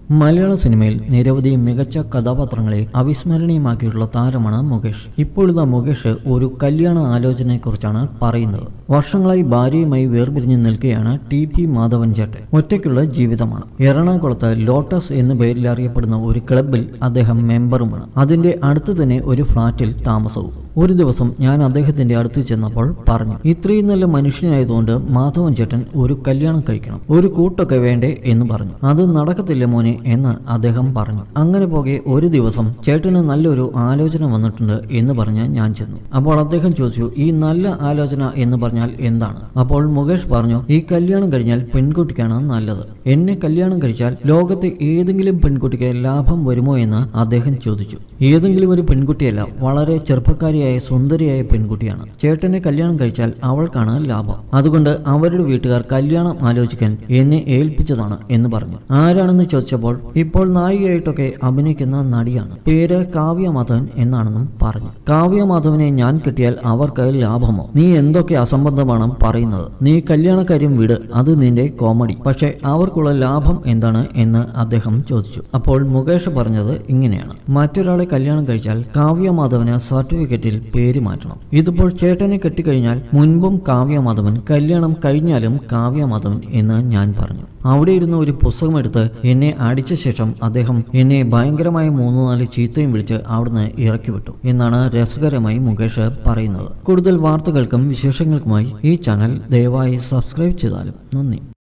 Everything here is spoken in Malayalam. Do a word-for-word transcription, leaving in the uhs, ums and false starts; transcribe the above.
മലയാള സിനിമയിൽ നിരവധി മികച്ച കഥാപാത്രങ്ങളെ അവിസ്മരണീയമാക്കിയിട്ടുള്ള താരമാണ് മുകേഷ്. ഇപ്പോഴിതാ മുകേഷ് ഒരു കല്യാണ ആലോചനയെക്കുറിച്ചാണ് പറയുന്നത്. വർഷങ്ങളായി ഭാര്യയുമായി വേർപിരിഞ്ഞു നിൽക്കുകയാണ് ടി പി മാധവൻ ചേട്ടൻ. ഒറ്റയ്ക്കുള്ള ജീവിതമാണ്. എറണാകുളത്ത് ലോട്ടസ് എന്ന പേരിൽ അറിയപ്പെടുന്ന ഒരു ക്ലബിൽ അദ്ദേഹം മെമ്പറുമാണ്. അതിന്റെ അടുത്ത് തന്നെ ഒരു ഫ്ളാറ്റിൽ താമസവും. ഒരു ദിവസം ഞാൻ അദ്ദേഹത്തിന്റെ അടുത്ത് ചെന്നപ്പോൾ പറഞ്ഞു, ഇത്രയും നല്ല മനുഷ്യനായതുകൊണ്ട് മാധവൻ ചേട്ടൻ ഒരു കല്യാണം കഴിക്കണം, ഒരു കൂട്ടൊക്കെ വേണ്ടേ എന്ന് പറഞ്ഞു. അത് നടക്കത്തില്ല മോനെ എന്ന് അദ്ദേഹം പറഞ്ഞു. അങ്ങനെ പോകെ ഒരു ദിവസം ചേട്ടന് നല്ലൊരു ആലോചന വന്നിട്ടുണ്ട് എന്ന് പറഞ്ഞ് ഞാൻ ചെന്നു. അപ്പോൾ അദ്ദേഹം ചോദിച്ചു, ഈ നല്ല ആലോചന എന്ന് പറഞ്ഞാൽ എന്താണ്? അപ്പോൾ മുകേഷ് പറഞ്ഞു, ഈ കല്യാണം കഴിഞ്ഞാൽ പെൺകുട്ടിക്കാണ് നല്ലത്. എന്നെ കല്യാണം കഴിച്ചാൽ ലോകത്തെ ഏതെങ്കിലും പെൺകുട്ടിക്ക് ലാഭം വരുമോ എന്ന് അദ്ദേഹം ചോദിച്ചു. ഏതെങ്കിലും ഒരു പെൺകുട്ടിയല്ല, വളരെ ചെറുപ്പക്കാരിയായ സുന്ദരിയായ പെൺകുട്ടിയാണ്. ചേട്ടനെ കല്യാണം കഴിച്ചാൽ അവൾക്കാണ് ലാഭം. അതുകൊണ്ട് അവരുടെ വീട്ടുകാർ കല്യാണം ആലോചിക്കാൻ എന്നെ ഏൽപ്പിച്ചതാണ് എന്ന് പറഞ്ഞു. ആരാണെന്ന് ചോദിച്ചപ്പോൾ ഇപ്പോൾ നായികയായിട്ടൊക്കെ അഭിനയിക്കുന്ന നടിയാണ്, പേര് കാവ്യ മാധവൻ എന്നാണെന്നും പറഞ്ഞു. കാവ്യ മാധവനെ ഞാൻ കിട്ടിയാൽ അവർക്ക് ലാഭമോ? നീ എന്തൊക്കെ അസംബന്ധമാണ് പറയുന്നത്? നീ കല്യാണക്കാര്യം വിട്, അത് നിന്റെ കോമഡി. പക്ഷെ അവർക്കുള്ള ലാഭം എന്താണ് എന്ന് അദ്ദേഹം ചോദിച്ചു. അപ്പോൾ മുകേഷ് പറഞ്ഞത് ഇങ്ങനെയാണ്, മറ്റൊരാളെ കല്യാണം കഴിച്ചാൽ കാവ്യ മാധവന് സർട്ടിഫിക്കറ്റിൽ പേര് മാറ്റണം. ഇതിപ്പോൾ ചേട്ടനെ കെട്ടിക്കഴിഞ്ഞാൽ മുൻപും കാവ്യ മാധവൻ, കല്യാണം കഴിഞ്ഞാലും കാവ്യ മാധവൻ എന്ന് ഞാൻ പറഞ്ഞു. അവിടെ ഇരുന്ന് ഒരു പുസ്തകം എടുത്ത് എന്നെ അടിച്ച ശേഷം അദ്ദേഹം എന്നെ ഭയങ്കരമായ മൂന്ന് നാല് ചീത്തയും വിളിച്ച് അവിടുന്ന് ഇറക്കി വിട്ടു എന്നാണ് രസകരമായി മുകേഷ് പറയുന്നത്. കൂടുതൽ വാർത്തകൾക്കും വിശേഷങ്ങൾക്കുമായി ഈ ചാനൽ ദയവായി സബ്സ്ക്രൈബ് ചെയ്താലും നന്ദി.